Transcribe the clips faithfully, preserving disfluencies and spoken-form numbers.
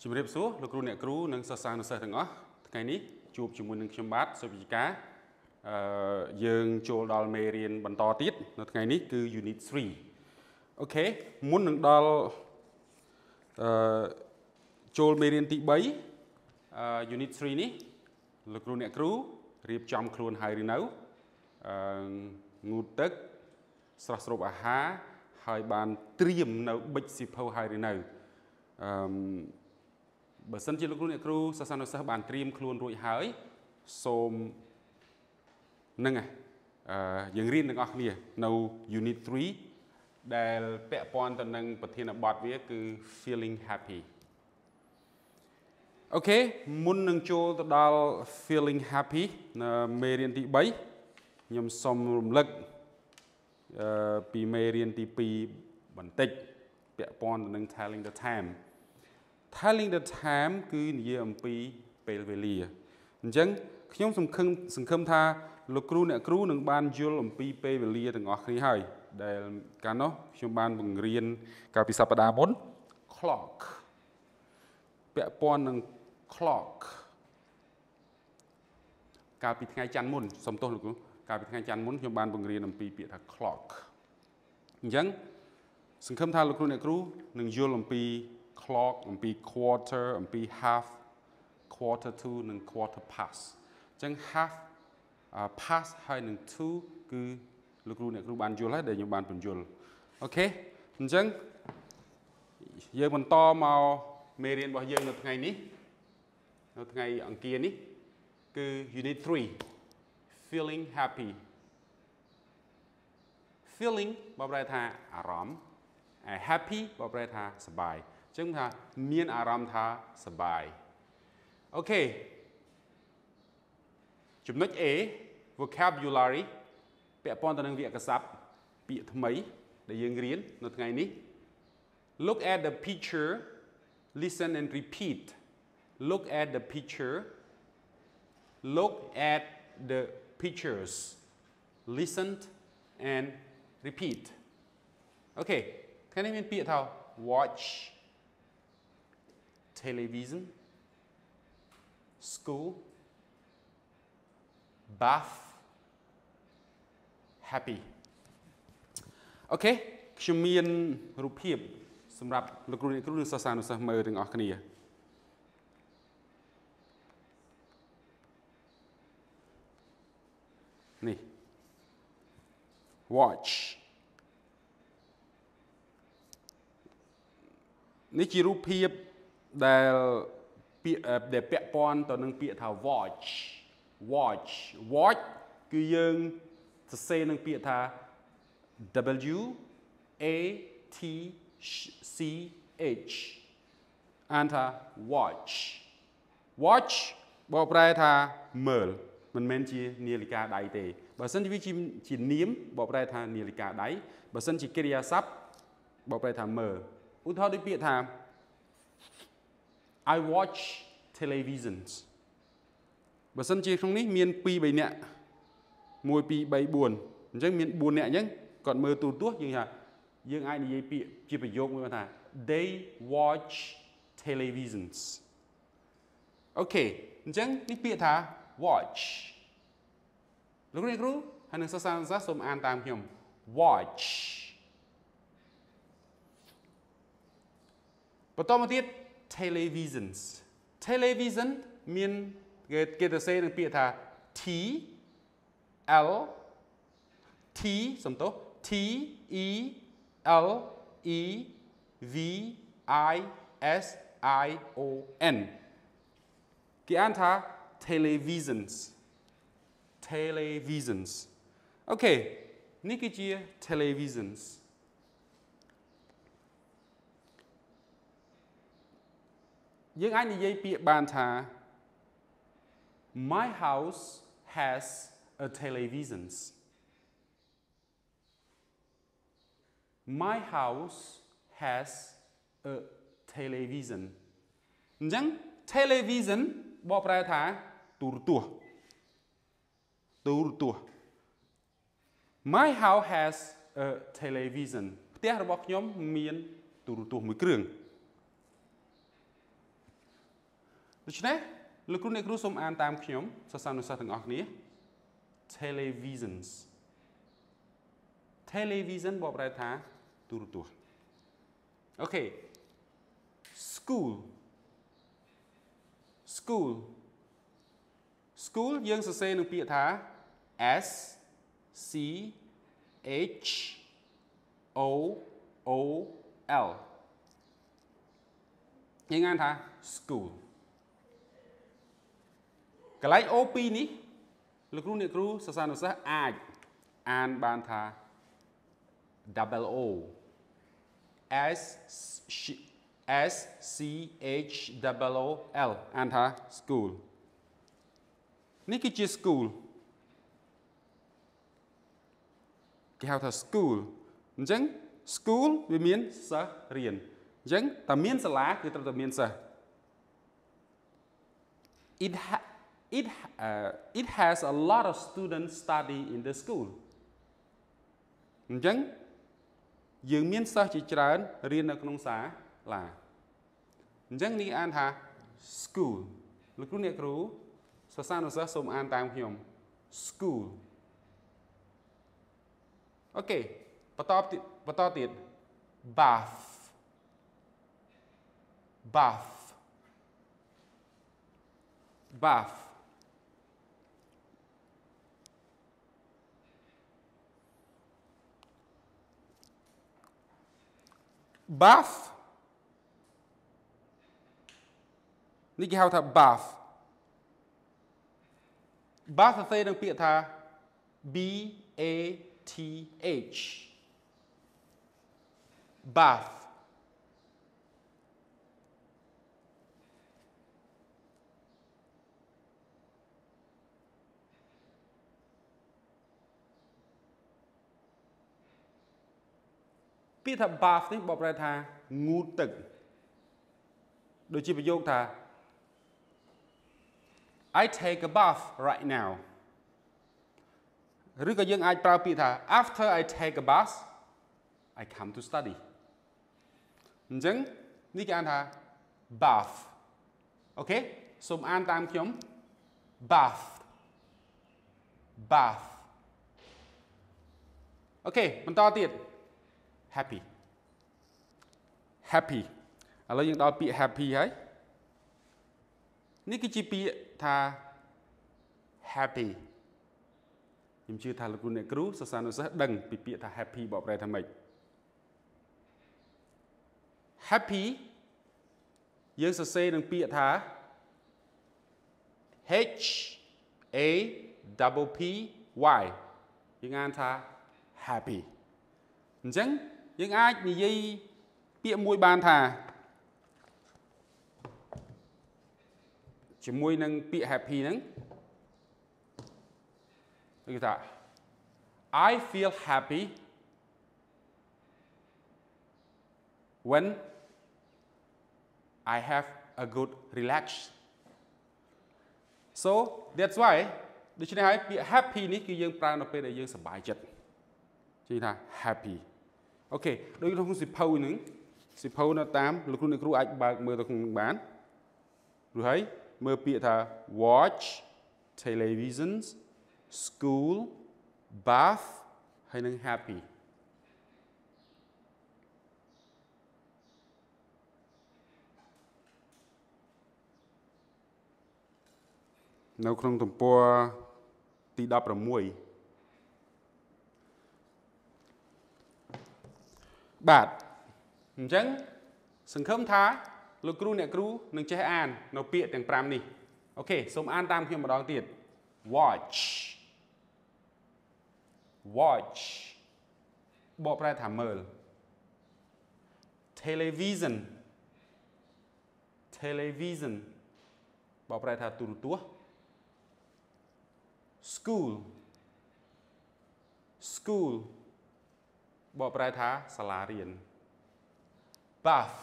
ជំរាបសួរលោកគ្រូអ្នកគ្រូនិងសិស្សានុសិស្សទាំងអស់ថ្ងៃនេះជួបជាមួយនឹងខ្ញុំបាទសុវិជ្ជការអឺយើងចូលដល់មេរៀនបន្តទៀតនៅថ្ងៃនេះគឺ Unit three អូខេមុននឹងដល់អឺចូលមេរៀនទីthreeអឺ Unit three នេះលោកគ្រូអ្នកគ្រូរៀបចំខ្លួនហើយឬនៅអឺងូតទឹកស្រស់ស្រូបអាហារហើយបានត្រៀមនៅប៊ិចសិភៅហើយឬនៅអឺបើសិនជាលោកគ្រូអ្នកគ្រូសិស្សានុសិស្សបានត្រៀមខ្លួនរួចហើយសូមនឹងអឺយើងរៀនទាំងអស់គ្នានៅ Unit three ដែលពាក់ព័ន្ធទៅនឹងប្រធានបទវាគឺ feeling happy អូខេមុននឹងចូលទៅដល់ feeling happy នៅមេរៀនទីthreeខ្ញុំសូមរំលឹកអឺពីមេរៀនទីtwoបន្តិចពាក់ព័ន្ធទៅនឹង telling the time telling the time គឺនិយាយអំពីពេលវេលាអញ្ចឹងខ្ញុំសង្ឃឹមសង្ឃឹមថាលោកគ្រូអ្នកគ្រូនឹងបានយល់អំពីពេលវេលាទាំងអស់គ្នាហើយដែលកាលនោះខ្ញុំបានបង្រៀនកាលពីសប្តាហ៍មុន clock ពាក់ព័ន្ធនឹង clock កាលពីថ្ងៃច័ន្ទមុនសូមទោសលោកគ្រូកាលពីថ្ងៃច័ន្ទមុនខ្ញុំបានបង្រៀនអំពីពាក្យថា clock អញ្ចឹងសង្ឃឹមថាលោកគ្រូអ្នកគ្រូនឹងយល់អំពីclock អំពី quarter អំពី half quarter to និង quarter past អញ្ចឹង half past ហើយនឹង to គឺលោកគ្រូអ្នកគ្រូបានយល់ហើយដែលខ្ញុំបានបញ្យល់អូខេអញ្ចឹងយើងបន្តមកមេរៀនរបស់យើងនៅថ្ងៃនេះនៅថ្ងៃអង្គារនេះគឺ Unit three feeling happy feeling បបប្រែថាអារម្មណ៍ happy បបប្រែថាសប្បាយអញ្ចឹងថាមានអារម្មណ៍ថាសប្បាយអូខេចំណុច A vocabulary ពាក់ព័ន្ធទៅនឹងវគ្គសព្ទពាក្យថ្មីដែលយើងរៀននៅថ្ងៃនេះ look at the picture listen and repeat look at the picture look at the pictures listen and repeat អូខេថ្ងៃនេះមានពាក្យថា watch television school bath happy អូខេខ្ញុំមានរូបភាពសម្រាប់លោកគ្រូអ្នកគ្រូនិងសិស្សានុសិស្សមើលទាំងអស់គ្នានេះ watch នេះជារូបភាពដែលពាក្យដែលពាក់ព័ន្ធទៅនឹងពាក្យថា watch watch watch គឺយើងសរសេរនឹងពាក្យថា W A T C H អានថា watch watch បកប្រែថាមើលមិនមែនជានាឡិកាដៃទេបើសិនជាវាជានាមបកប្រែថានាឡិកាដៃបើសិនជាកិរិយាសព្ទបកប្រែថាមើលឧទាហរណ៍ដូចពាក្យថា I watch televisions បើសិនជាក្នុងនេះមានtwo threeនាក់one two three fourអញ្ចឹងមានfourនាក់អញ្ចឹងគាត់មើលទូរទស្សន៍យើងថាយើងអាចនិយាយពាក្យជាប្រយោគមួយថា they watch televisions អូខេអញ្ចឹងនេះពាក្យថា watch លោកអ្នកគ្រូហើយនឹងសិស្សានុសិស្សសូមអានតាមខ្ញុំ watch បន្តមកទៀត televisions television មានគេគេទៅសេនឹងពាក្យថា T L T សំទោស T E L E V I S I O N គេអានថា televisions televisions អូខេនេះគឺជា televisionsយើងអាចនិយាយពាក្យបានថា My house has a television My house has a television អញ្ចឹង television បកប្រែថាទូរទស្សន៍ទូរទស្សន៍ My house has a television ផ្ទះរបស់ខ្ញុំមានទូរទស្សន៍មួយគ្រឿងដូច្នេះលោកគ្រូអ្នកគ្រូសូមអានតាមខ្ញុំសិស្សានុសិស្សទាំងអស់គ្នា televisions television បកប្រែថាទូរទស្សន៍អូខេ school school school យើងសរសេរនឹងពាក្យថា S C H O O L យើងអានថា school កន្លែង O ពីរនេះលោកគ្រូអ្នកគ្រូសិស្សានុសិស្សអាចអានបានថា double O S S C H double O L អានថា school នេះគឺជា school គេហៅថា school អញ្ចឹង school វាមានសិស្សរៀនអញ្ចឹងតែមានសាលាគឺត្រូវតែមានសិស្ស it ha it uh, it has a lot of students study in the school អញ្ចឹងយើងមានសិស្សជាច្រើនរៀននៅក្នុងសាលាអញ្ចឹងនេះអានថា school លោកគ្រូអ្នកគ្រូសិស្សានុសិស្សសូមអានតាមខ្ញុំ school អូខេបន្តបន្តទៀត bath bath bath bath នេះគេហៅថា bath bath សរសេរនឹងពាក្យថា B A T H bath ពាក្យថា bath នេះបកប្រែថាងូតទឹកដូចជាប្រយោគថា I take a bath right now ឬក៏យើងអាចប្រើពាក្យថា after I take a bath I come to study អញ្ចឹងនេះគេអានថា bath អូខេសូមអានតាមខ្ញុំ bath bath អូខេបន្តទៀត happy happy ឥឡូវយើងដល់ពាក្យ happy ហើយនេះគឺជាពាក្យថា happy ខ្ញុំជឿថាលោកគ្រូអ្នកគ្រូសិស្សានុសិស្សដឹងពីពាក្យថា happy បកប្រែថាម៉េច happy យើងសរសេរនឹងពាក្យថា H A double P Y យើងអានថា happy អញ្ចឹងយើងអាចនិយាយពាក្យមួយបានថាជាមួយនឹងពាក្យ happy ហ្នឹងគឺថា I feel happy when I have a good relax so that's why ដូច្នេះហើយពាក្យ happy នេះគឺយើងប្រើនៅពេលដែលយើងសប្បាយចិត្តនិយាយថា happy អូខេដូចក្នុងសិភៅហ្នឹងសិភៅនៅតាមលោកគ្រូអ្នកគ្រូអាចបើកមើលទៅក្នុងបានឬហើយមើលពាក្យថា watch televisions school bath ហើយនឹង happy នៅក្នុងទំព័រទីដប់ប្រាំមួយបាទអញ្ចឹងសង្ឃឹមថាលោកគ្រូអ្នកគ្រូនឹងចេះអាននៅពាក្យទាំងប្រាំនេះអូខេសូមអានតាមខ្ញុំម្ដងទៀត watch watch បកប្រែថាមើល television television បកប្រែថាទូរទស្សន៍ school school បកប្រែថាសាលារៀន bath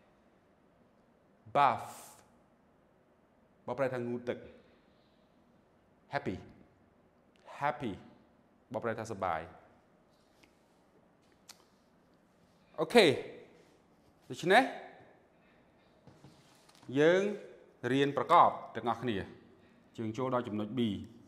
bath បកប្រែថាងូតទឹក happy happy បកប្រែថាសប្បាយអូខេដូច្នេះយើងเรียนประกอบទាំងអស់គ្នាជាងចូលដល់ចំណុច B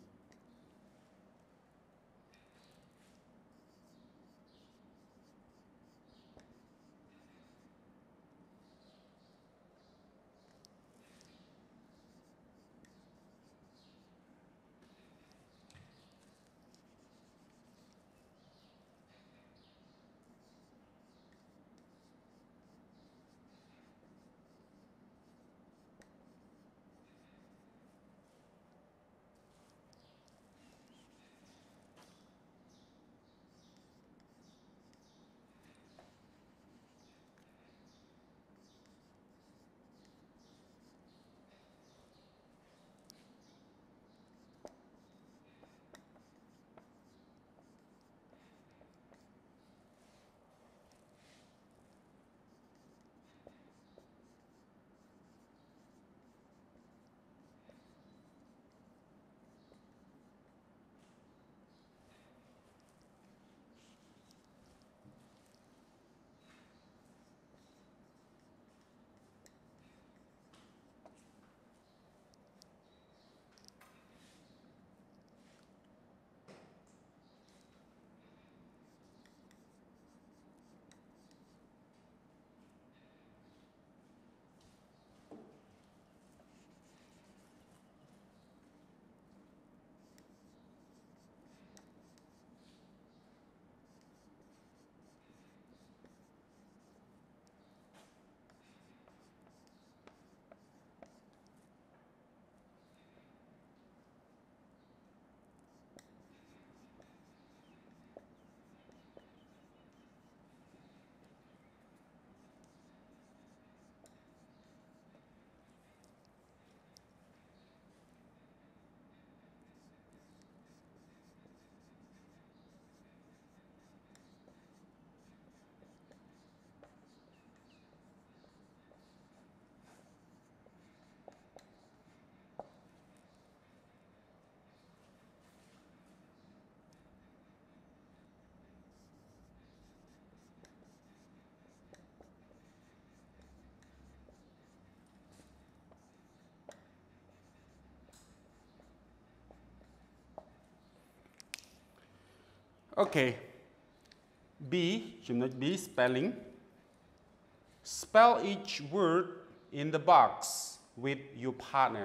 Okay B ចំណុច B spelling spell each word in the box with your partner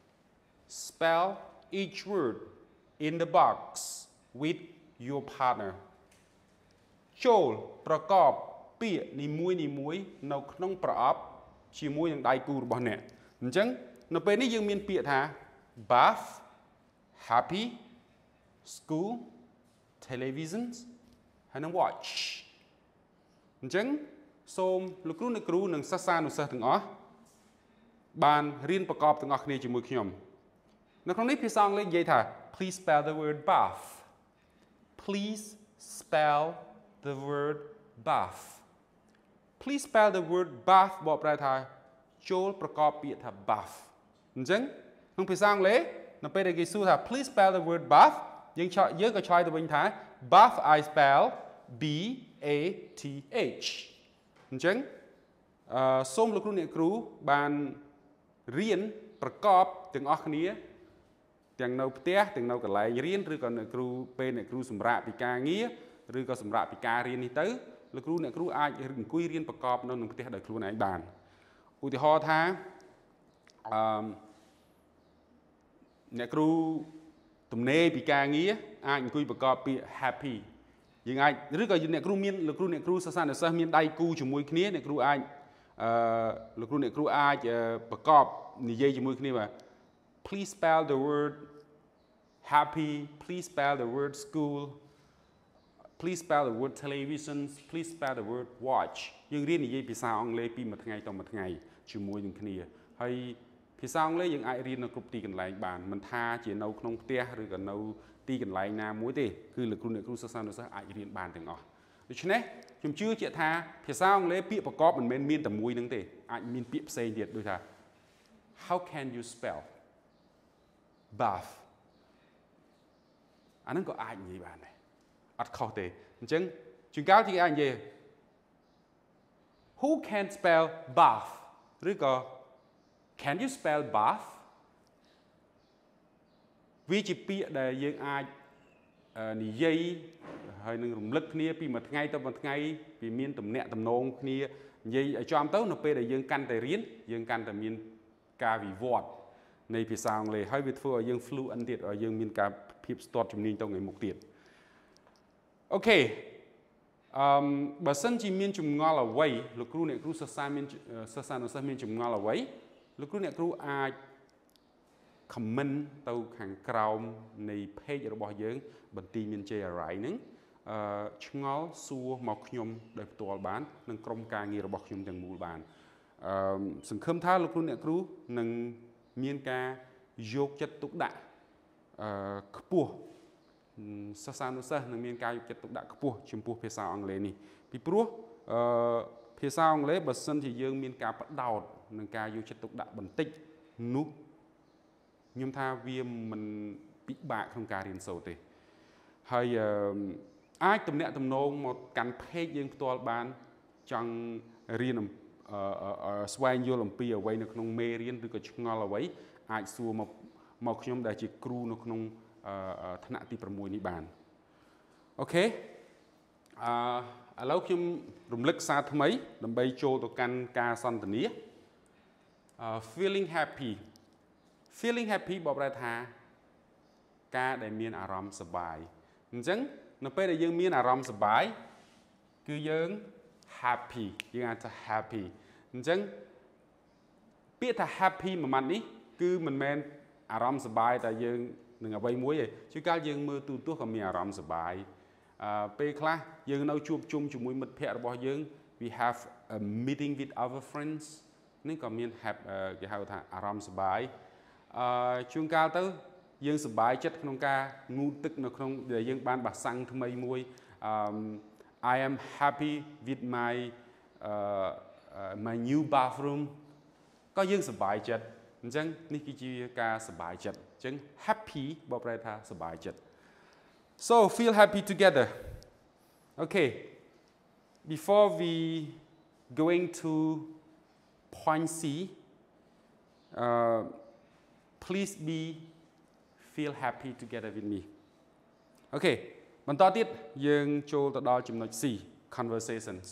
spell each word in the box with your partner ចូលប្រកបពាក្យនីមួយនីមួយនៅក្នុងប្រអប់ជាមួយនឹងដៃគូរបស់អ្នកអញ្ចឹងនៅពេលនេះយើងមានពាក្យថា bath happy school television ហើយនឹង watch អញ្ចឹងសូមលោកគ្រូអ្នកគ្រូនិងសិស្សានុសិស្សទាំងអស់បានរៀនប្រកបទាំងអស់គ្នាជាមួយខ្ញុំនៅក្នុងនេះភាសាអង់គ្លេសនិយាយថា please spell the word bath please spell the word bath please spell the word bath បកប្រែថាចូលប្រកបពាក្យថា bath អញ្ចឹងក្នុងភាសាអង់គ្លេសនៅពេលដែលគេសួរថា please spell the word bath យើងឆ្លើយយើងក៏ឆ្លើយទៅវិញថា bath I spell B A T H អញ្ចឹងអឺសូមលោកគ្រូអ្នកគ្រូបានរៀនប្រកបទាំងអស់គ្នាទាំងនៅផ្ទះទាំងនៅកន្លែងរៀនឬក៏អ្នកគ្រូពេលអ្នកគ្រូសម្រាកពីការងារឬក៏សម្រាកពីការរៀននេះទៅលោកគ្រូអ្នកគ្រូអាចអង្គុយរៀនប្រកបនៅក្នុងផ្ទះដោយខ្លួនឯងបានឧទាហរណ៍ថាអឺអ្នកគ្រូទំនេរពីការងារអាចអង្គុយប្រកបពាក្យ happy យើងអាចឬក៏អ្នកគ្រូមានលោកគ្រូអ្នកគ្រូសិស្សានុសិស្សមានដៃគូជាមួយគ្នាអ្នកគ្រូអាចអឺលោកគ្រូអ្នកគ្រូអាចប្រកបនិយាយជាមួយគ្នាបាទ please spell the word happy please spell the word school please spell the word television please spell the word watch យើងរៀននិយាយភាសាអង់គ្លេសពីមួយថ្ងៃទៅមួយថ្ងៃជាមួយនឹងគ្នាហើយភាសាអង់គ្លេសយើងអាចរៀននៅគ្រប់ទីកន្លែងបានមិនថាជានៅក្នុងផ្ទះឬក៏នៅទីកន្លែងណាមួយទេគឺលោកគ្រូអ្នកគ្រូសិស្សានុសិស្សអាចរៀនបានទាំងអស់ដូច្នេះខ្ញុំជឿជាក់ថាភាសាអង់គ្លេសពាក្យប្រកបមិនមែនមានតែមួយហ្នឹងទេអាចមានពាក្យផ្សេងទៀតដូចថា how can you spell bath អាហ្នឹងក៏អាចនិយាយបានដែរអត់ខុសទេអញ្ចឹងជួនកាលគេអាចនិយាយ who can spell bath ឬក៏ can you spell bath វាជាពាក្យដែលយើងអាចនិយាយហើយនឹងរំលឹកគ្នាពីមួយថ្ងៃទៅមួយថ្ងៃពីមានទំនាក់ទំនងគ្នានិយាយឲ្យចំទៅនៅពេលដែលយើងកាន់តែរៀនយើងកាន់តែមានការវិវត្តនៃភាសាអង់គ្លេសហើយវាធ្វើឲ្យយើង fluent ទៀតឲ្យយើងមានការភាពស្ទាត់ជំនាញទៅថ្ងៃមុខទៀតអូខេអឺបើសិនជាមានចម្ងល់អ្វីលោកគ្រូអ្នកគ្រូសិក្សាមានសិស្សានុសិស្សមានចម្ងល់អ្វីលោកគ្រូអ្នកគ្រូអាច comment ទៅខាងក្រោមនៃ page របស់យើងបន្ទីមាន J R I ហ្នឹងអឺឆ្ងល់សួរមកខ្ញុំដោយផ្ទាល់បាននិងក្រុមការងាររបស់ខ្ញុំទាំងមូលបានអឺសង្ឃឹមថាលោកគ្រូអ្នកគ្រូនឹងមានការយកចិត្តទុកដាក់អឺខ្ពស់សិស្សានុសិស្សនឹងមានការយកចិត្តទុកដាក់ខ្ពស់ចំពោះភាសាអង់គ្លេសនេះពីព្រោះអឺភាសាអង់គ្លេសបើសិនជាយើងមានការបដោតនឹងការយកចិត្តទុកដាក់បន្តិចនោះខ្ញុំថាវាមិនពិបាកក្នុងការរៀនសូត្រទេហើយអាចទំនាក់ទំនងមកកាន់ page យើងផ្ទាល់បានចង់រៀនស្វែងយល់អំពីអ្វីនៅក្នុងមេរៀនឬក៏ឆ្ងល់អ្វីអាចសួរមកមកខ្ញុំដែលជាគ្រូនៅក្នុងថ្នាក់ទី6នេះបានអូខេអឺឥឡូវខ្ញុំរំលឹកសារថ្មីដើម្បីចូលទៅកាន់ការសន្ទនា feeling happy feeling happy បបប្រែថាការដែលមានអារម្មណ៍សប្បាយអញ្ចឹងនៅពេលដែលយើងមានអារម្មណ៍សប្បាយគឺយើង happy យើងអាចថា happy អញ្ចឹងពាក្យថា happy មួយម៉ាត់នេះគឺមិនមែនអារម្មណ៍សប្បាយតែយើងនឹងអ្វីមួយទេជួនកាលយើងមើលទូរទស្សន៍ក៏មានអារម្មណ៍សប្បាយអឺពេលខ្លះយើងនៅជួបជុំជាមួយមិត្តភ័ក្តិរបស់យើង we have a meeting with our friends នេះក៏មាន have គេហៅថាអារម្មណ៍សប្បាយអឺជួនកាលទៅយើងសប្បាយចិត្តក្នុងការងូតទឹកនៅក្នុងដែលយើងបានបាសាំងថ្មីមួយអឺ I am happy with my uh, uh, my new bathroom ក៏យើងសប្បាយចិត្តអញ្ចឹងនេះគឺជាការសប្បាយចិត្តអញ្ចឹង happy បបប្រែថាសប្បាយចិត្ត so feel happy together okay before we going to point C uh, please be feel happy together with me អូខេបន្តទៀតយើងចូលទៅដល់ចំណុច C conversations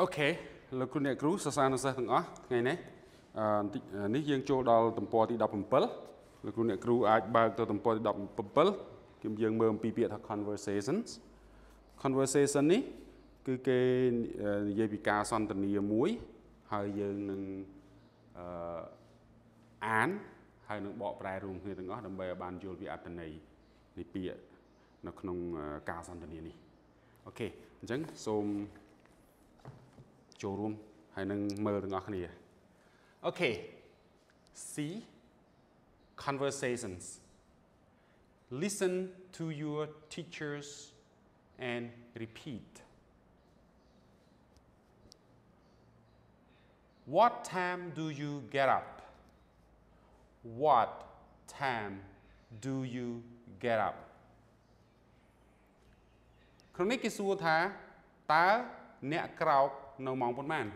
ok លោកគ្រូអ្នកគ្រូសរសើរនៅសិស្សទាំងអស់ថ្ងៃនេះអឺនេះយើងចូលដល់ទំព័រទីដប់bảyលោកគ្រូអ្នកគ្រូអាចបើកទៅទំព័រទីដប់bảyគឺយើងមើលអំពីពាក្យថា conversations conversation នេះគឺគេនិយាយពីការសន្ទនាមួយហើយយើងនឹងអឺអានហើយនឹងបកប្រែរួមគ្នាទាំងអស់ដើម្បីឲ្យបានយល់ពីអត្ថន័យនៃពាក្យនៅក្នុងការសន្ទនានេះអូខេអញ្ចឹងសូមចូលរួមហើយនឹងមើលទាំងអស់គ្នាអូខេ C conversations listen to your teachers and repeat what time do you get up what time do you get up ក្នុងនេះគេសួរថាតើអ្នកក្រោកនៅម៉ោងប៉ុន្មាន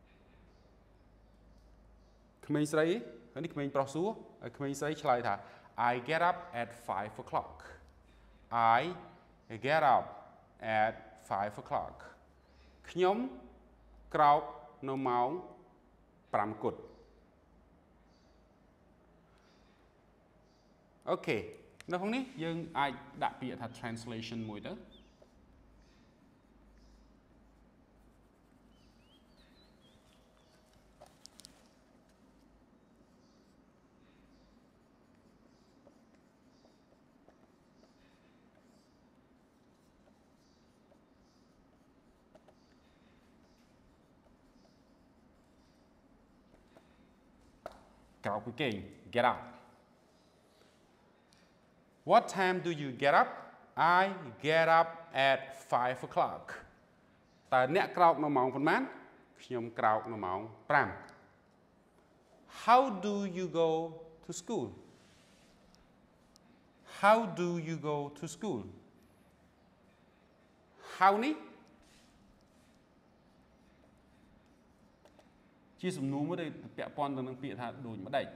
ក្មេងស្រីហើយនេះក្មេងប្រុសសួរហើយក្មេងស្រីឆ្លើយថា I get up at five o'clock I get up at five o'clock ខ្ញុំក្រោកនៅម៉ោងប្រាំគត់អូខេនៅក្នុងនេះយើងអាចដាក់ពាក្យថា translation មួយទៅក្រោកពីគេង get up What time do you get up I get up at five o'clock តើអ្នកក្រោកនៅម៉ោងប៉ុន្មានខ្ញុំក្រោកនៅម៉ោងប្រាំ How do you go to school How do you go to school How នេះជាសំណួរមួយដែលពាក់ព័ន្ធទៅនឹងពាក្យថាដូចម្ដេច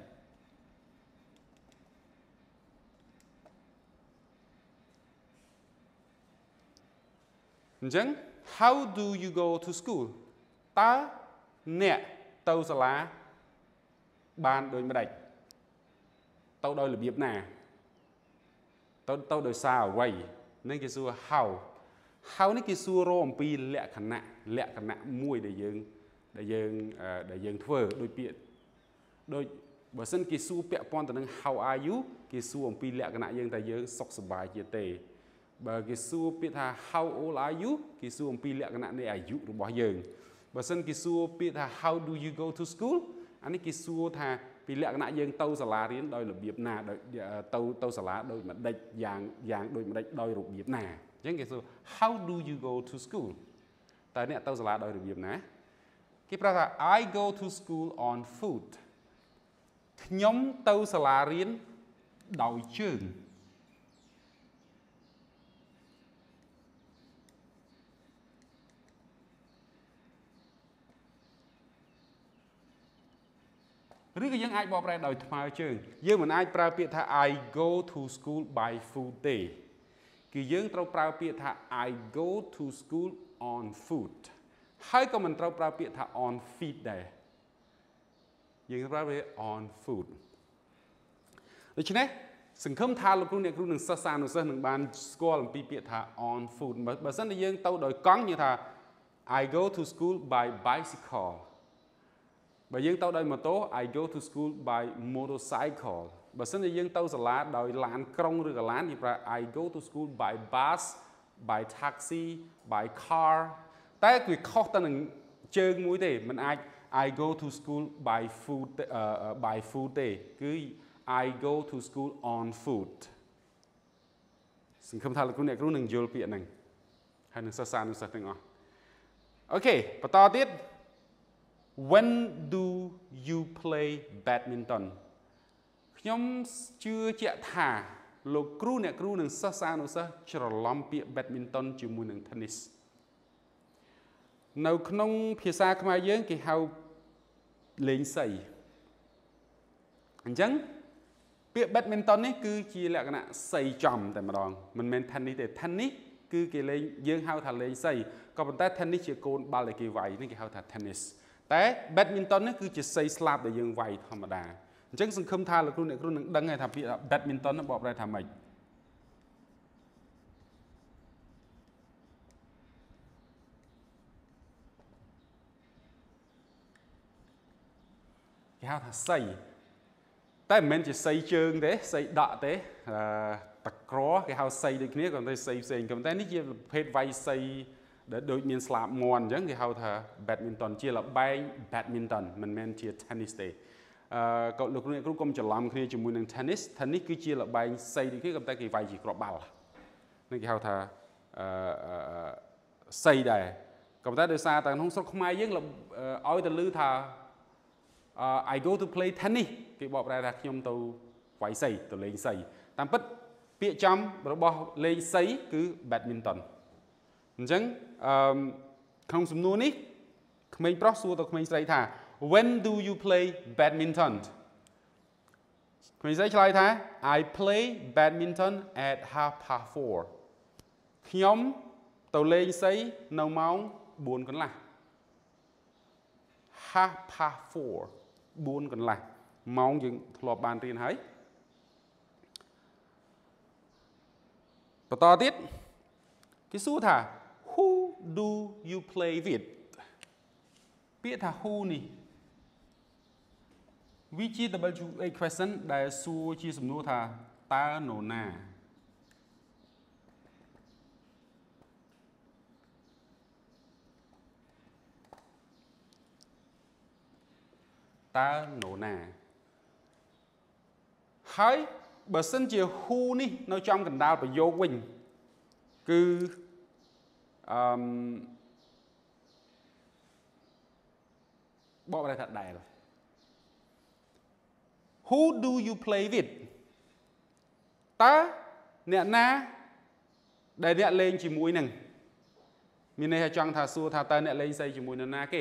អញ្ចឹង How do you go to school តើអ្នកទៅសាលាបានដូចម្ដេចទៅដោយរបៀបណាទៅទៅដោយសារអ្វីនឹងគេសួរ How How នេះគេសួររកអំពីលក្ខណៈលក្ខណៈមួយដែលយើងដែលយើងដែលយើងធ្វើដោយពាក្យដោយបើសិនគេសួរពាក់ព័ន្ធទៅនឹង How are you គេសួរអំពីលក្ខណៈយើងតែយើងសុខសប្បាយជាទេបើគេសួរពាក្យថា How old are you គេសួរអំពីលក្ខណៈនៃអាយុរបស់យើងបើសិនគេសួរពាក្យថា How do you go to school អានេះគេសួរថាពីលក្ខណៈយើងទៅសាលារៀនដោយរបៀបណាដោយទៅទៅសាលាដោយម្ដេចយ៉ាងយ៉ាងដោយម្ដេចដោយរបៀបណាអញ្ចឹងគេសួរ How do you go to school តើអ្នកទៅសាលាដោយរបៀបណាគេប្រាប់ថា I go to school on foot ខ្ញុំទៅសាលារៀនដោយជើងឬក៏យើងអាចបកប្រែដោយថ្មើរជើងយើងមិនអាចប្រើពាក្យថា I go to school by foot ទេគឺយើងត្រូវប្រើពាក្យថា I go to school on foot ហើយក៏មិនត្រូវប្រើពាក្យថា on feet ដែរយើងត្រូវប្រើពាក្យ on foot ដូច្នេះសង្ឃឹមថាលោកគ្រូអ្នកគ្រូនិងសិស្សានុសិស្សនឹងបានស្គាល់អំពីពាក្យថា on foot បើសិនជាយើងទៅដោយកង់យើងថា I go to school by bicycle បើយើងទៅដោយម៉ូតូ I go to school by motorcycle បើសិនជាយើងទៅសាលាដោយឡានក្រុងឬក៏ឡានយើងប្រើ I go to school by bus by taxi by car តែវាខុសទៅនឹងជើងមួយទេមិនអាច I go to school by foot by foot ទេគឺ I go to school on foot សង្ឃឹមថាលោកគ្រូអ្នកគ្រូនឹងយល់ពាក្យហ្នឹងហើយនឹងសិស្សានុសិស្សទាំងអស់អូខេបន្តទៀត When do you play badminton ខ្ញុំជឿជាក់ថាលោកគ្រូអ្នកគ្រូនិងសិស្សានុសិស្សច្រឡំពាក្យ badminton ជាមួយនឹង tennis នៅក្នុងភាសាខ្មែរយើងគេហៅលេងសីអញ្ចឹងពាក្យ badminton នេះគឺជាលក្ខណៈសីចំតែម្ដងមិនមែន tennis ទេ tennis គឺគេលេងយើងហៅថាលេងសីក៏ប៉ុន្តែ tennis ជាកូនបាល់ដែលគេវាយនេះគេហៅថា tennis តែ badminton នេះគឺជាសីស្លាបដែលយើងវាយធម្មតាអញ្ចឹងសង្ឃឹមថាលោកគ្រូអ្នកគ្រូនឹងដឹងថាពាក្យ badminton បកប្រែថាម៉េចគេហៅថាសីតែមិនមែនជាសីជើងទេសីដក់ទេអឺតក្រគេហៅសីដូចគ្នាក៏តែសីផ្សេងក៏តែនេះជាប្រភេទវាយសីដែលដូចមានស្លាបមាន់អញ្ចឹងគេហៅថា badminton ជាល្បែង badminton មិនមែនជា tennis ទេអឺក៏លោកគ្រូអ្នកគ្រូកុំច្រឡំគ្នាជាមួយនឹង tennis tennis គឺជាល្បែងសីដូចគ្នាក៏តែគេវាយជាគ្រាប់បាល់នេះគេហៅថាអឺសីដែរក៏តែដោយសារតែក្នុងស្រុកខ្មែរយើងឲ្យទៅលឺថា Uh, I go to play tennis គេបកប្រែថាខ្ញុំទៅវាយសីទៅលេងសីតាមពិតពាក្យចំរបស់លេងសីគឺ badminton អញ្ចឹងអឺក្នុងសំណួរនេះក្មេងប្រុសសួរទៅក្មេងស្រីថា when do you play badminton ក្មេងស្រីឆ្លើយថា I play badminton at half past four ខ្ញុំទៅលេងសីនៅម៉ោងbốnកន្លះ half past four bốnកន្លះម៉ោងយើងធ្លាប់បានរៀនហើយបន្តទៀតគេសួរថា who do you play with ពាក្យថា who នេះវាជា double A question ដែលសួរជាសំណួរថាតើនរណាតើនរណាហើយបើសិនជា who នេះនៅចំកណ្ដាលប្រយោគវិញគឺអឺបកប្រែថាដែល who do you play with តើអ្នកណាដែលអ្នកលេងជាមួយនឹងមានន័យថាចង់ថាសួរថាតើអ្នកលេងសីជាមួយនរណាគេ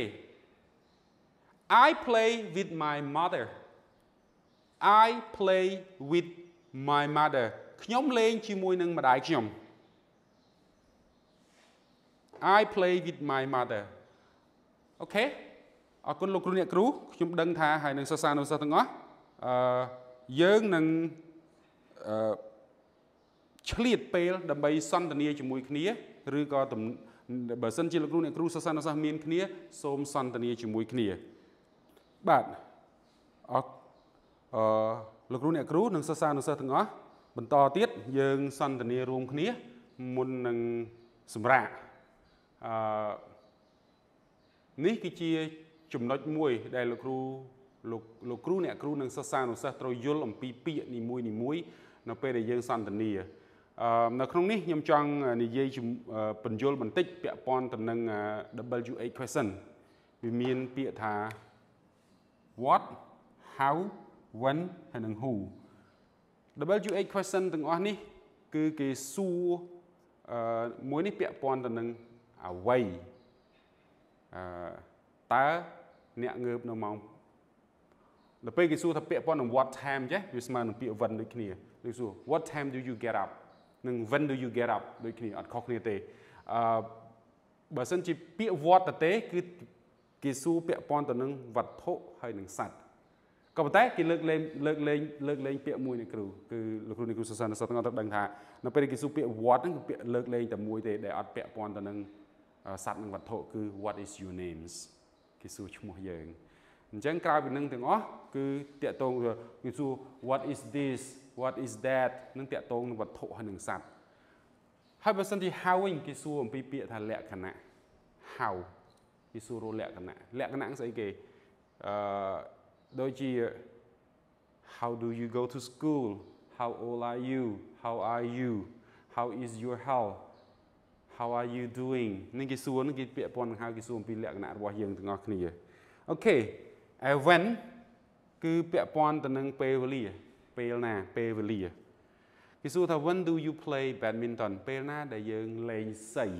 I play with my mother I play with my mother ខ្ញុំលេងជាមួយនឹងម្ដាយខ្ញុំ I play with my mother អូខេអរគុណលោកគ្រូអ្នកគ្រូខ្ញុំដឹងថាហើយនឹងសិស្សានុសិស្សទាំងអស់អឺយើងនឹងអឺឆ្លៀតពេលដើម្បីសន្ទនាជាមួយគ្នាឬក៏បើសិនជាលោកគ្រូអ្នកគ្រូសិស្សានុសិស្សមានគ្នាសូមសន្ទនាជាមួយគ្នាបាទអរអឺលោកគ្រូអ្នកគ្រូនិងសិស្សានុសិស្សទាំងអស់បន្តទៀតយើងសន្ទនារួមគ្នាមុននឹងសម្រាប់អឺនេះគឺជាចំណុចមួយដែលលោកគ្រូលោកលោកគ្រូអ្នកគ្រូនិងសិស្សានុសិស្សត្រូវយល់អំពីពាក្យនីមួយនីមួយនៅពេលដែលយើងសន្ទនាអឺនៅក្នុងនេះខ្ញុំចង់និយាយបញ្យល់បន្តិចពាក់ព័ន្ធទៅនឹង double A question វាមានពាក្យថា what how when ហើយនិង who double A question ទាំងអស់នេះគឺគេសួរអឺមួយនេះពាក់ព័ន្ធទៅនឹងអ្វីអឺតើអ្នកងើបនៅម៉ោងដល់ពេលគេសួរថាពាក់ព័ន្ធនឹង what time ចេះវាស្មើនឹងពាក្យ when ដូចគ្នាគេសួរ what time do you get up និង when do you get up ដូចគ្នាអត់ខុសគ្នាទេអឺបើសិនជាពាក្យ what ទៅទេគឺគេសួរពាក់ព័ន្ធទៅនឹងវត្ថុហើយនឹងសត្វក៏ប៉ុន្តែគេលើកលែងលើកលែងលើកលែងពាក្យមួយនៃគ្រូគឺលោកគ្រូនៃគ្រូសិស្សានុសិស្សទាំងអស់ត្រូវដឹងថានៅពេលគេសួរពាក្យ what ហ្នឹងគឺពាក្យលើកលែងតែមួយទេដែលអត់ពាក់ព័ន្ធទៅនឹងសត្វនិងវត្ថុគឺ what is your names គេសួរឈ្មោះយើងអញ្ចឹងក្រៅពីនឹងទាំងអស់គឺតាក់ទងគេសួរ what is this what is that នឹងតាក់ទងនឹងវត្ថុហើយនឹងសត្វហើយបើសិនជា how វិញគេសួរអំពីពាក្យថាលក្ខណៈ how គេសួរលក្ខណៈលក្ខណៈស្អីគេអឺដូចជា how do you go to school how old are you how are you how is your health how are you doing នេះគេសួរនេះគេពាក្យព័ន្ធនឹង how គេសួរអំពីលក្ខណៈរបស់យើងទាំងអស់គ្នាអូខេ when គឺពាក់ព័ន្ធទៅនឹងពេលវេលាពេលណាពេលវេលាគេសួរថា when do you play badminton ពេលណាដែលយើងលេងសី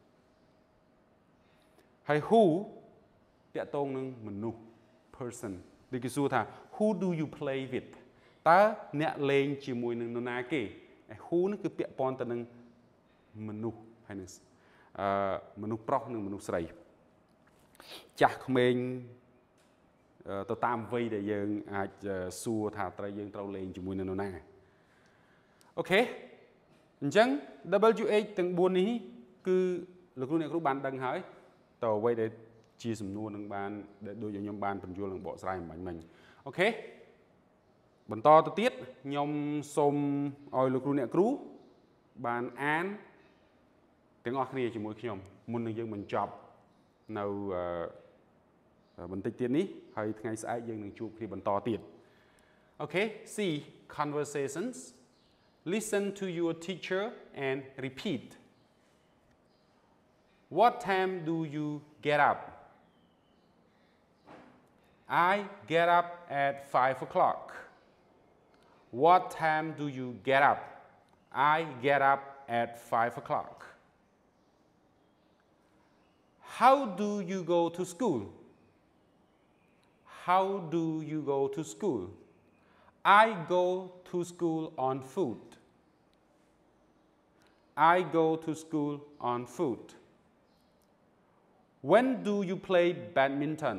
ហើយ who តាក់ទងនឹងមនុស្ស person ដូចគេសួរថា who do you play with តើអ្នកលេងជាមួយនឹងនរណាគេ who នេះគឺពាក់ព័ន្ធទៅនឹងមនុស្សហើយហើយនឹងអឺមនុស្សប្រុសនិងមនុស្សស្រីចាស់ក្មេងទៅតាមវ័យដែលយើងអាចសួរថាត្រូវយើងត្រូវលេងជាមួយនឹងនរណាអូខេអញ្ចឹង W H ទាំងបួននេះគឺលោកគ្រូអ្នកគ្រូបានដឹងហើយតើអ្វីដែលជាសំណួរនឹងបានដូចខ្ញុំបានបញ្យល់នឹងបកស្រាយអំបញ្ញមិញអូខេបន្តទៅទៀតខ្ញុំសូមឲ្យលោកគ្រូអ្នកគ្រូបានអានទាំងអស់គ្នាជាមួយខ្ញុំមុននឹងយើងបញ្ចប់នៅបន្តិចទៀតនេះហើយថ្ងៃស្អែកយើងនឹងជួបគ្នាបន្តទៀតអូខេ C conversations listen to your teacher and repeat What time do you get up I get up at five o'clock What time do you get up I get up at five o'clock How do you go to school How do you go to school? I go to school on foot. I go to school on foot. When do you play badminton?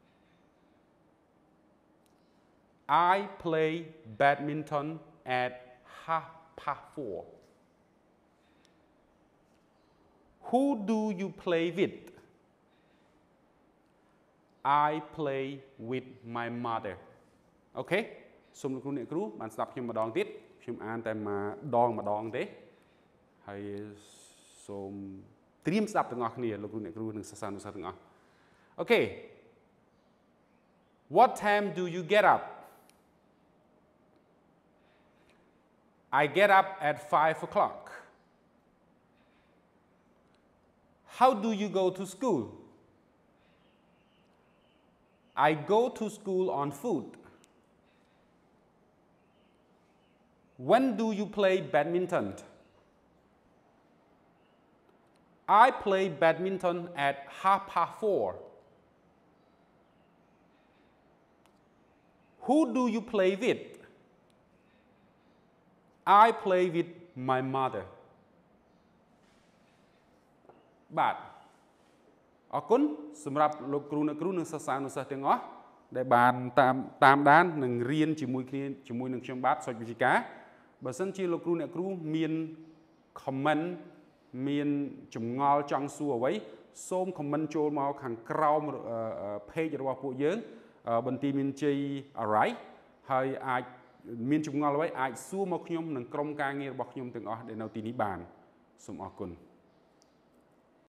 I play badminton at half past four. Who do you play with? I play with my mother អូខេសូមលោកគ្រូអ្នកគ្រូបានស្ដាប់ខ្ញុំម្ដងទៀតខ្ញុំអានតែម្ដងម្ដងទេហើយសូមត្រៀមស្ដាប់ទាំងអស់គ្នាលោកគ្រូអ្នកគ្រូនិងសិស្សានុសិស្សទាំងអស់អូខេ What time do you get up I get up at five o'clock How do you go to school I go to school on foot. When do you play badminton? I play badminton at half past four. Who do you play with? I play with my mother. បាទអរគុណសម្រាប់លោកគ្រូអ្នកគ្រូនិងសិស្សានុសិស្សទាំងអស់ដែលបានតាមតាមដាននិងរៀនជាមួយគ្នាជាមួយនឹងខ្ញុំបាទសុចវិជ្ជការបើសិនជាលោកគ្រូអ្នកគ្រូមាន comment មានចម្ងល់ចង់សួរអ្វីសូម comment ចូលមកខាងក្រោម page របស់ពួកយើងបន្ទាយមានជ័យ Alright ហើយអាចមានចម្ងល់អ្វីអាចសួរមកខ្ញុំនិងក្រុមការងាររបស់ខ្ញុំទាំងអស់ដែលនៅទីនេះបានសូមអរគុណ